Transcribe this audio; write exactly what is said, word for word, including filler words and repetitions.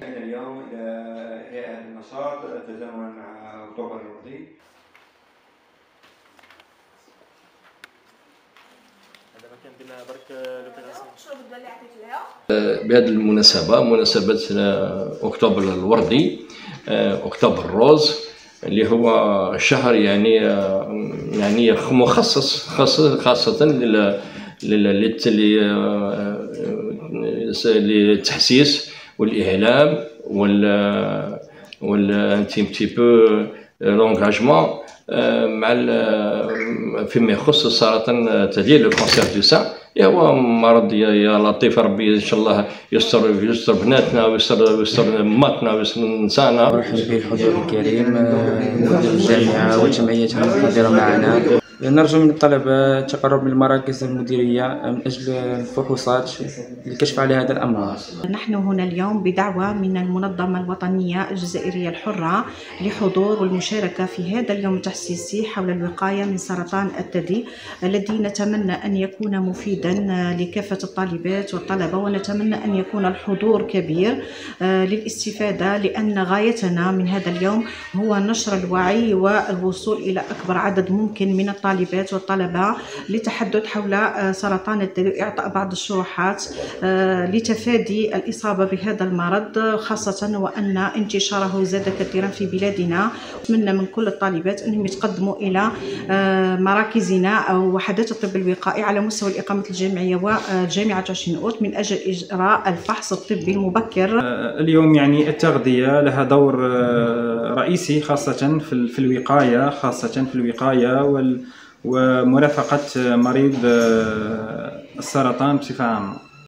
اليوم إلى إحياء هذا النشاط تزامنا مع أكتوبر الوطني. بهذه المناسبة مناسبة أكتوبر الوردي، أكتوبر الروز، اللي هو شهر يعني يعني مخصص خاصة للتحسيس والإعلام وال وال ان تي بو لونغاجمون مع فيما يخص السرطان الثدي لو كونسير دو سان. هو مرض يا لطيف، ربي ان شاء الله يستر يستر بناتنا ويستر ويستر ماتنا ويستر نسانا. مرحبا بالحضور الكريم، مدير الجامعة وجمعيتها المحاضرة معنا. نرجو من الطلبة التقرب من المراكز المديرية من أجل الفحوصات للكشف على هذا الأمراض. نحن هنا اليوم بدعوة من المنظمة الوطنية الجزائرية الحرة لحضور والمشاركة في هذا اليوم التحسيسي حول الوقاية من سرطان الثدي، الذي نتمنى أن يكون مفيدا لكافة الطالبات والطلبة، ونتمنى أن يكون الحضور كبير للاستفادة، لأن غايتنا من هذا اليوم هو نشر الوعي والوصول إلى أكبر عدد ممكن من الطالبات والطلبة للتحدث حول سرطان الثدي وإعطاء بعض الشروحات لتفادي الإصابة بهذا المرض، خاصة وأن انتشاره زاد كثيرا في بلادنا. أتمنى من كل الطالبات أنهم يتقدموا إلى مراكزنا أو وحدات الطب الوقائي على مستوى الإقامة الجامعية وجامعة عشرين أوت من أجل إجراء الفحص الطبي المبكر. اليوم يعني التغذية لها دور رئيسي خاصة في الوقاية، خاصة في الوقاية ومرافقة مريض السرطان بصفة عامة.